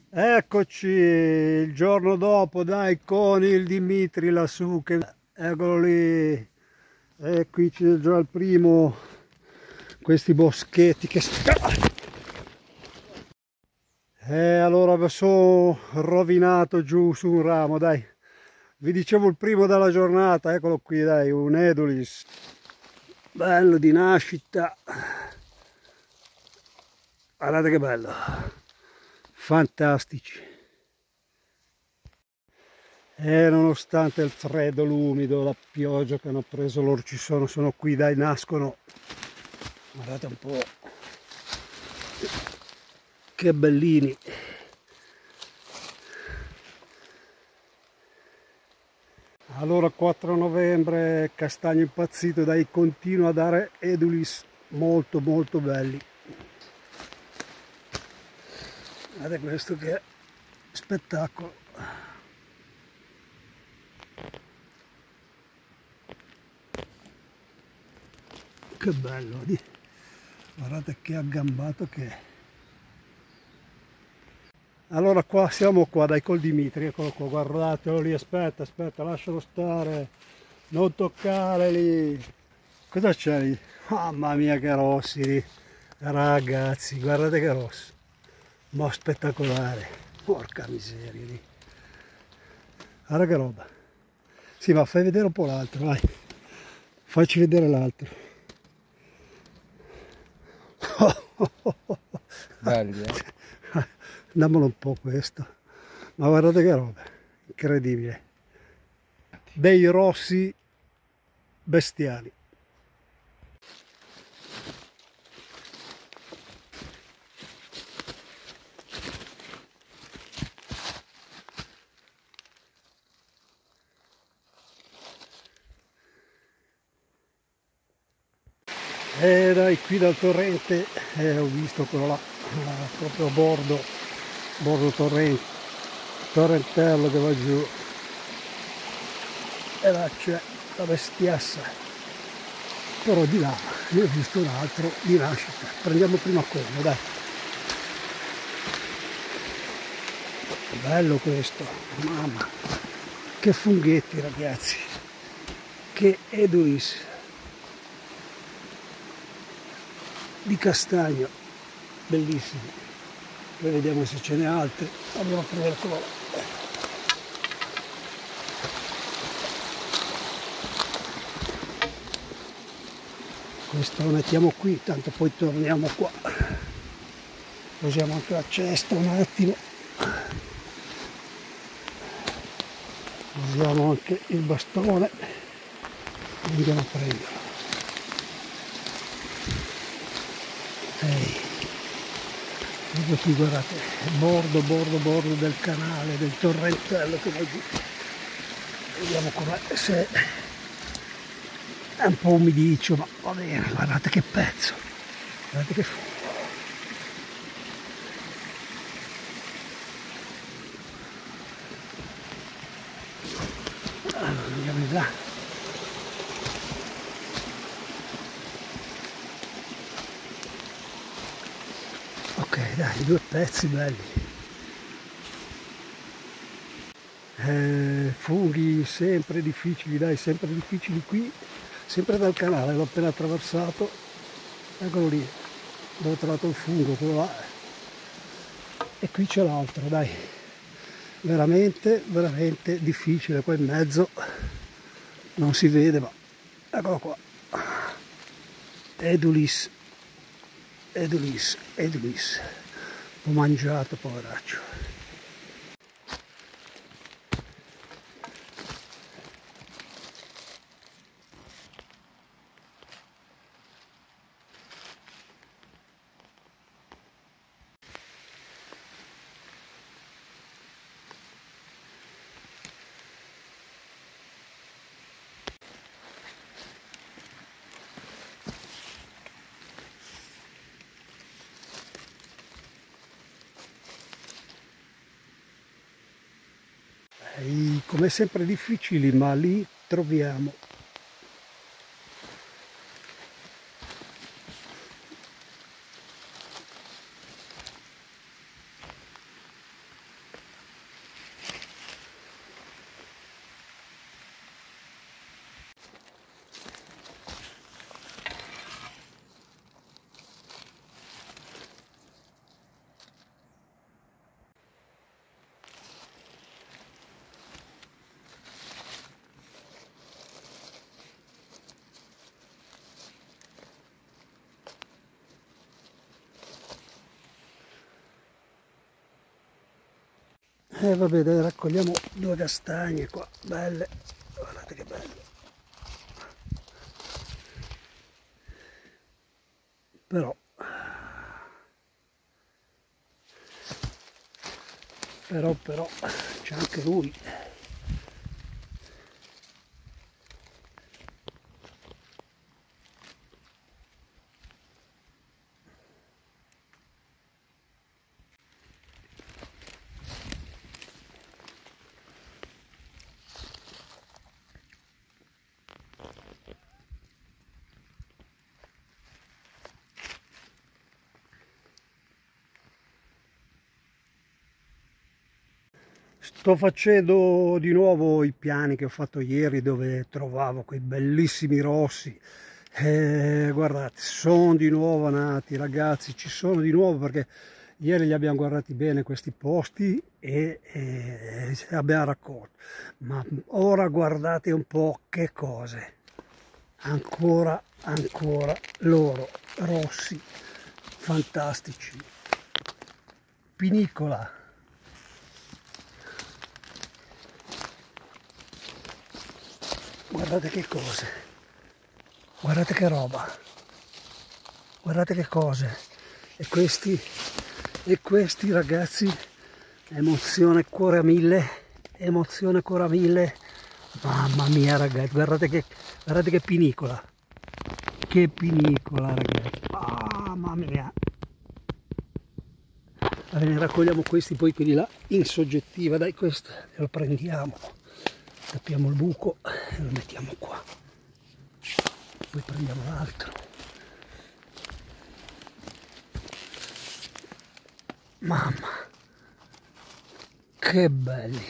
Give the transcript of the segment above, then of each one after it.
Eccoci il giorno dopo, dai, con il Dimitri lassù, eccolo lì, e qui c'è già il primo, questi boschetti che... allora mi sono rovinato giù su un ramo, dai, vi dicevo il primo della giornata, eccolo qui, dai, un Edulis, bello di nascita, guardate che bello, fantastici. E nonostante il freddo, l'umido, la pioggia che hanno preso loro sono qui, dai, nascono. Guardate un po', che bellini. Allora 4 novembre, castagno impazzito, dai, continua a dare edulis molto molto belli. Guardate questo che spettacolo. Che bello, guardate che aggambato che è. Allora qua siamo qua, dai, col Dimitri, eccolo qua, guardatelo lì, aspetta, lascialo stare, non toccare lì. Cosa c'è lì? Mamma mia che rossi lì, ragazzi, guardate che rosso, ma spettacolare, porca miseria lì. Guarda che roba. Sì, ma fai vedere un po' l'altro, vai, facci vedere l'altro. Belli, eh? Dammelo un po' questo, ma guardate che roba, incredibile. Dei rossi bestiali. E dai, qui dal torrente ho visto quello là, proprio a bordo torrentello che va giù, e là c'è la bestiassa, però di là io ho visto un altro di nascita. Prendiamo prima quello, dai. Bello questo, mamma, che funghetti ragazzi, che edulis di castagno, bellissimi. Poi vediamo se ce n'è altri. Andiamo a prendere quello là. Questo lo mettiamo qui, tanto poi torniamo qua. Usiamo anche la cesta un attimo. Usiamo anche il bastone e andiamo a prenderlo. Ehi. Proprio qui guardate, bordo del canale, del torrentello che va giù. Vediamo com'è, se è un po' umidiccio, ma va bene, guardate che pezzo, guardate che fu. Allora andiamo in là. Ok, dai, due pezzi belli. Funghi sempre difficili, dai, sempre difficili qui, sempre dal canale, l'ho appena attraversato, eccolo lì, dove ho trovato il fungo, quello là, e qui c'è l'altro, dai, veramente, veramente difficile, qua in mezzo non si vede, ma eccolo qua, edulis, ho mangiato, poveraccio. Come sempre difficili, ma li troviamo. Vabbè, dai, raccogliamo 2 castagne qua, belle, guardate che belle. Però c'è anche lui. Sto facendo di nuovo i piani che ho fatto ieri, dove trovavo quei bellissimi rossi. Guardate, sono di nuovo nati, ragazzi, ci sono di nuovo, perché ieri li abbiamo guardati bene questi posti e abbiamo raccolto. Ma ora guardate un po' che cose, ancora loro, rossi, fantastici. Pinicola. Guardate che cose, guardate che roba, guardate che cose. E questi ragazzi, emozione cuore a mille, emozione cuore a mille. Mamma mia ragazzi, guardate che pinicola ragazzi, mamma mia. Allora, ne raccogliamo questi, poi quelli là in soggettiva, dai, questo lo prendiamo. Tappiamo il buco e lo mettiamo qua, poi prendiamo l'altro. Mamma, che belli!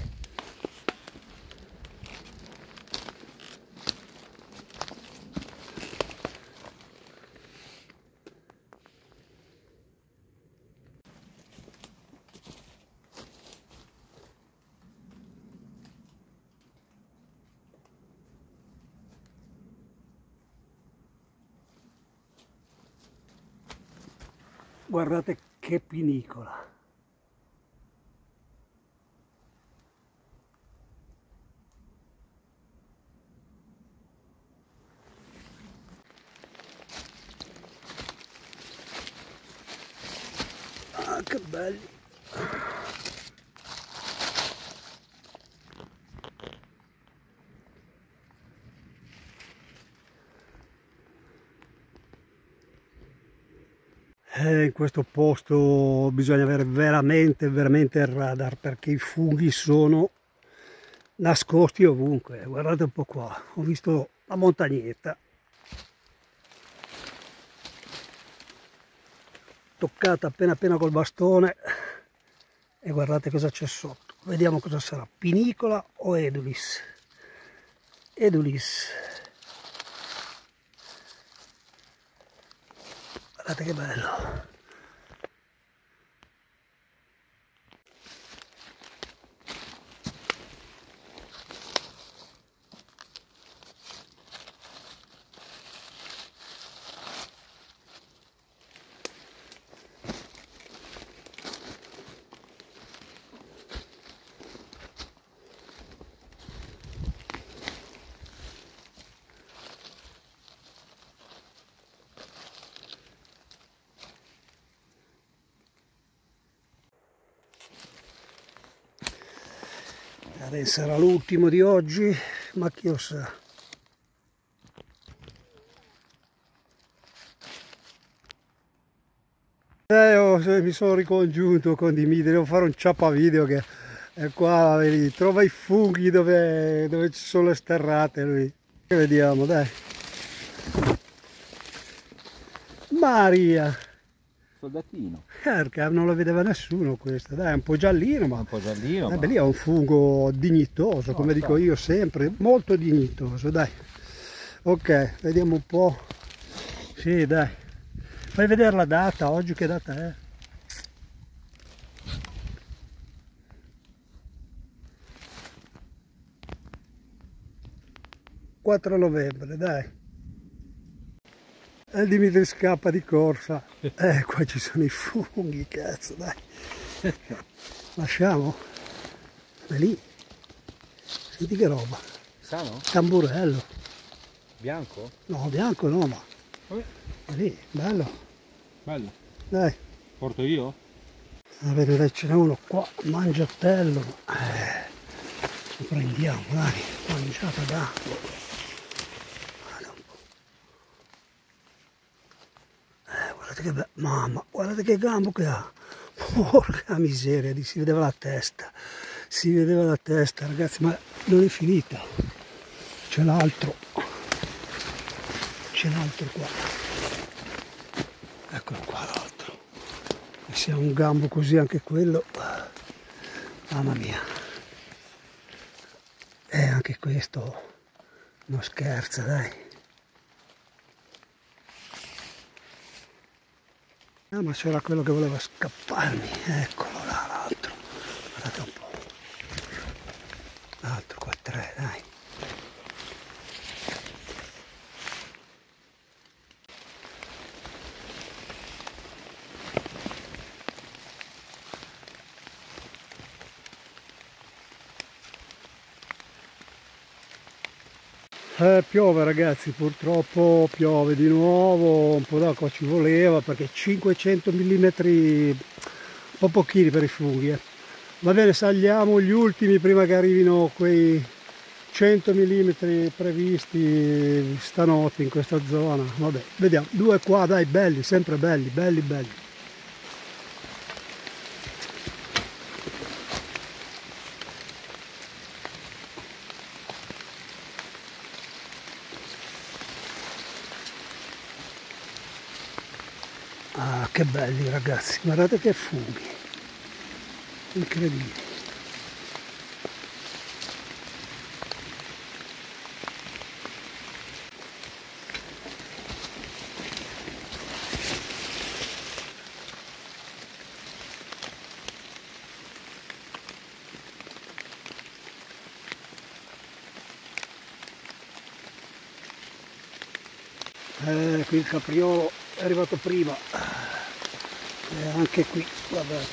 Guardate che pinicola! Ah, che belli! In questo posto bisogna avere veramente il radar, perché i funghi sono nascosti ovunque. Guardate un po' qua, ho visto la montagnetta toccata appena col bastone e guardate cosa c'è sotto. Vediamo cosa sarà, pinicola o edulis. Edulis, guardate che bello. Adesso sarà l'ultimo di oggi, ma chi lo sa. Mi sono ricongiunto con Dimitri, devo fare un ciappa video che è qua, vedi, trova i funghi dove ci sono le sterrate lui. E vediamo, dai. Maria! Soldatino. Perché non lo vedeva nessuno questo, dai, è un po' giallino, ma Un po' giallino, ma... lì è un fungo dignitoso, No, come dico io sempre, molto dignitoso, dai. Ok, vediamo un po'. Sì, dai. Fai vedere la data, oggi che data è? ...4 novembre, dai. E Dimitri scappa di corsa. Qua ci sono i funghi, cazzo, dai. Lasciamo. È lì. Senti che roba. Sano? Tamburello. Bianco? No, bianco no, ma è lì, bello. Bello. Dai. Porto io? A vedere, ce n'è uno qua, mangiatello. Lo prendiamo, dai, mangiata d'acqua. Guarda un po'. Guardate che bello, mamma, guardate che gambo che ha. Porca miseria, si vedeva la testa. Si vedeva la testa, ragazzi, ma non è finita. C'è l'altro. C'è l'altro qua. Eccolo qua l'altro. E se ha un gambo così anche quello. Mamma mia. Anche questo non scherza, dai. Ah, ma c'era quello che voleva scapparmi. Eccolo là l'altro. Guardate un po'. L'altro qua, 3, dai. Piove ragazzi, purtroppo piove di nuovo, un po' d'acqua ci voleva perché 500 mm, un po' pochini per i funghi. Va bene, saliamo gli ultimi prima che arrivino quei 100 mm previsti stanotte in questa zona. Vabbè, vediamo, 2 qua, dai, belli, sempre belli, belli, belli. Ah, che belli ragazzi, guardate che funghi, incredibili. Qui il capriolo è arrivato prima. Anche qui, guardate,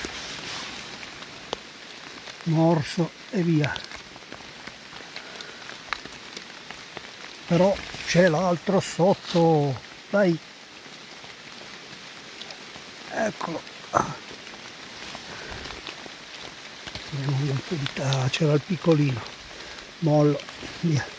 morso e via. Però c'è l'altro sotto, dai, eccolo. Vediamo un po' di c'era il piccolino, mollo, via.